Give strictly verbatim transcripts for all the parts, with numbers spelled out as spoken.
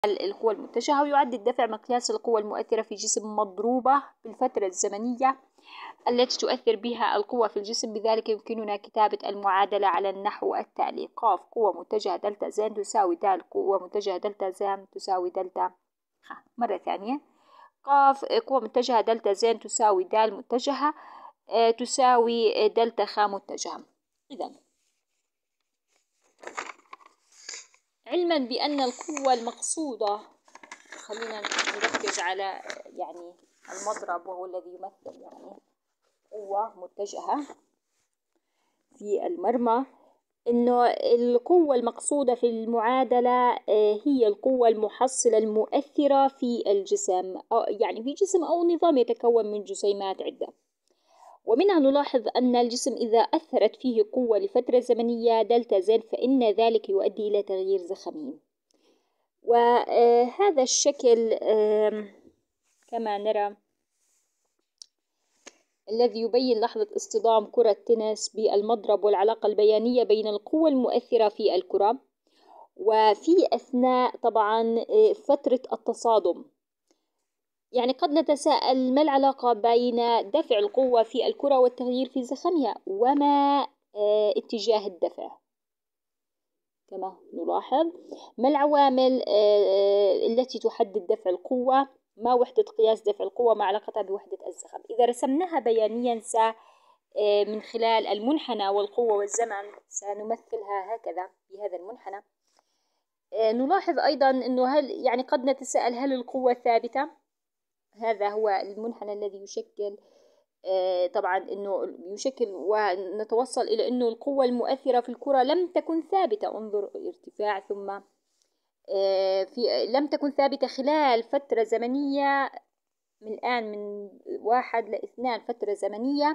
القوى المتجهة، ويعد الدفع مقياس القوى المؤثرة في جسم مضروبة بالفترة الزمنية التي تؤثر بها القوة في الجسم. بذلك يمكننا كتابة المعادلة على النحو التالي: ق قوة متجهة دلتا زين تساوي د قوة متجهة دلتا زين تساوي دلتا خ. مرة ثانية: ق قوة متجهة دلتا زين تساوي د متجهة تساوي دلتا خ متجهة. إذن علما بأن القوة المقصودة، خلينا نركز على يعني المضرب وهو الذي يمثل يعني قوة متجهة في المرمى، إنه القوة المقصودة في المعادلة هي القوة المحصلة المؤثرة في الجسم، أو يعني في جسم أو نظام يتكون من جسيمات عدة. ومنها نلاحظ أن الجسم إذا أثرت فيه قوة لفترة زمنية دلتا زين فإن ذلك يؤدي إلى تغيير زخمي. وهذا الشكل كما نرى الذي يبين لحظة اصطدام كرة تنس بالمضرب والعلاقة البيانية بين القوة المؤثرة في الكرة وفي أثناء طبعا فترة التصادم. يعني قد نتساءل ما العلاقة بين دفع القوة في الكرة والتغيير في زخمها، وما اتجاه الدفع؟ كما نلاحظ ما العوامل التي تحدد دفع القوة، ما وحدة قياس دفع القوة، ما علاقتها بوحدة الزخم. إذا رسمناها بيانيا س من خلال المنحنى والقوة والزمن سنمثلها هكذا بهذا المنحنى. نلاحظ أيضا أنه هل يعني قد نتساءل هل القوة ثابتة؟ هذا هو المنحنى الذي يشكل طبعا أنه يشكل، ونتوصل إلى أنه القوة المؤثرة في الكرة لم تكن ثابتة. انظر ارتفاع ثم في لم تكن ثابتة خلال فترة زمنية من الآن من واحد لاثنان، فترة زمنية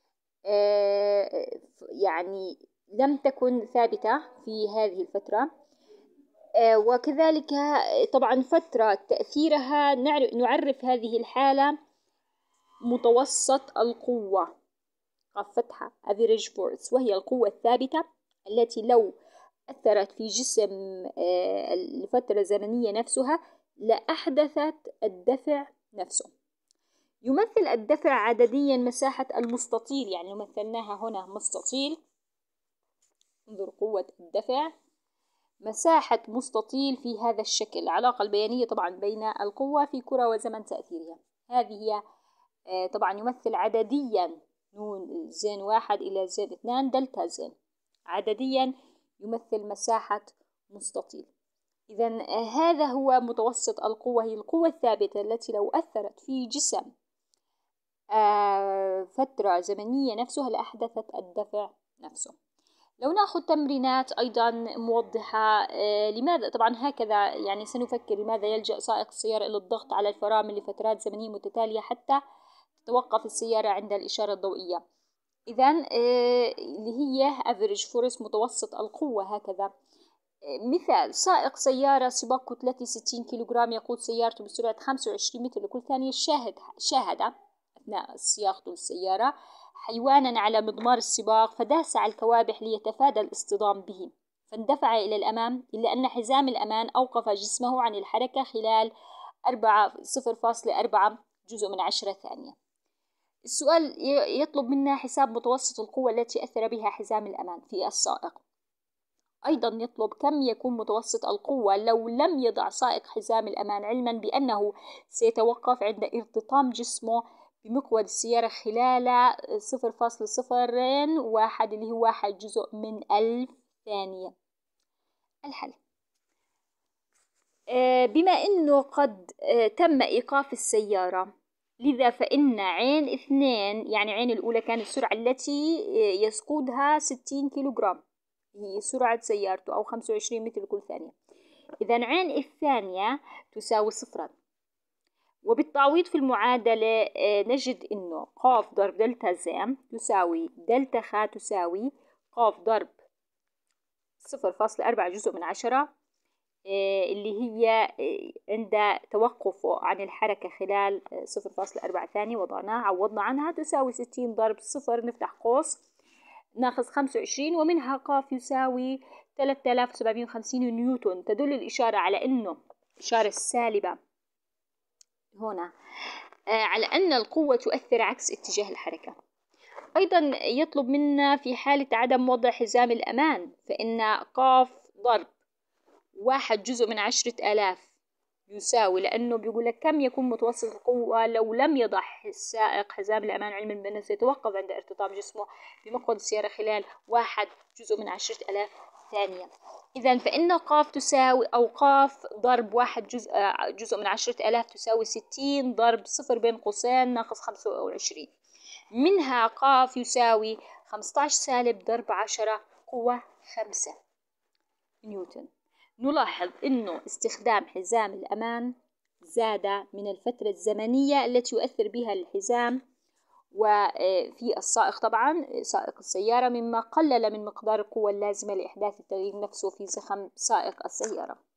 يعني لم تكن ثابتة في هذه الفترة. وكذلك طبعا فترة تأثيرها نعرف هذه الحالة متوسط القوة، فتحة average force، وهي القوة الثابتة التي لو أثرت في جسم لفترة زمنية نفسها لأحدثت الدفع نفسه. يمثل الدفع عدديا مساحة المستطيل، يعني مثلناها هنا مستطيل. انظر قوة الدفع مساحة مستطيل في هذا الشكل. العلاقة البيانية طبعا بين القوة في كرة وزمن تأثيرها، هذه هي طبعا يمثل عدديا نون زين واحد إلى زين اثنان دلتا زين، عدديا يمثل مساحة مستطيل. إذن هذا هو متوسط القوة، هي القوة الثابتة التي لو أثرت في جسم فترة زمنية نفسها لأحدثت الدفع نفسه. لو نأخذ تمرينات أيضا موضحة لماذا طبعا هكذا يعني سنفكر لماذا يلجأ سائق السيارة إلى الضغط على الفرامل لفترات زمنية متتالية حتى تتوقف السيارة عند الإشارة الضوئية. إذن اللي هي average force متوسط القوة. هكذا مثال: سائق سيارة سباق كتلته ستين كيلوغرام يقود سيارته بسرعة خمسة وعشرين متر لكل ثانية. شاهد شاهد أثناء سياقته للسيارة حيوانا على مضمار السباق فداس على الكوابح ليتفادى الاصطدام به، فاندفع إلى الأمام إلا أن حزام الأمان أوقف جسمه عن الحركة خلال صفر فاصلة أربعة جزء من عشرة ثانية. السؤال يطلب منا حساب متوسط القوة التي أثر بها حزام الأمان في السائق. أيضا يطلب كم يكون متوسط القوة لو لم يضع سائق حزام الأمان، علما بأنه سيتوقف عند ارتطام جسمه بمقود السيارة خلال صفر فاصلة صفر واحد اللي هو واحد جزء من ألف ثانية. الحل: بما أنه قد تم إيقاف السيارة، لذا فإن عين اثنين، يعني عين الأولى كانت السرعة التي يسقودها ستين كيلوغرام، هي سرعة سيارته أو خمسة وعشرين متر لكل ثانية. إذن عين الثانية تساوي صفرا. وبالتعويض في المعادلة نجد إنه ق ضرب دلتا زين تساوي دلتا خ تساوي ق ضرب صفر فاصلة أربعة جزء من عشرة، اللي هي عند توقفه عن الحركة خلال صفر فاصلة أربعة ثانية وضعناها عوضنا عنها تساوي ستين ضرب صفر نفتح قوس ناخذ خمسة وعشرين، ومنها ق يساوي ثلاثة آلاف وسبعمائة وخمسين نيوتن. تدل الإشارة على أنه الإشارة السالبة هنا على أن القوة تؤثر عكس اتجاه الحركة. أيضا يطلب منا في حالة عدم وضع حزام الأمان، فإن قاف ضرب واحد جزء من عشرة آلاف يساوي، لأنه بيقول لك كم يكون متوسط القوة لو لم يضع السائق حزام الأمان، علما بأنه سيتوقف عند ارتطام جسمه بمقود السيارة خلال واحد جزء من عشرة آلاف ثانية. إذا فإن قاف تساوي أو قاف ضرب واحد جزء جزء من عشرة آلاف تساوي ستين ضرب صفر بين قوسين ناقص خمسة وعشرين. منها قاف يساوي خمسة عشر سالب ضرب عشرة قوة خمسة نيوتن. نلاحظ أنه استخدام حزام الأمان زاد من الفترة الزمنية التي يؤثر بها الحزام وفي السائق طبعا سائق السيارة، مما قلل من مقدار القوة اللازمة لإحداث التغيير نفسه في زخم سائق السيارة.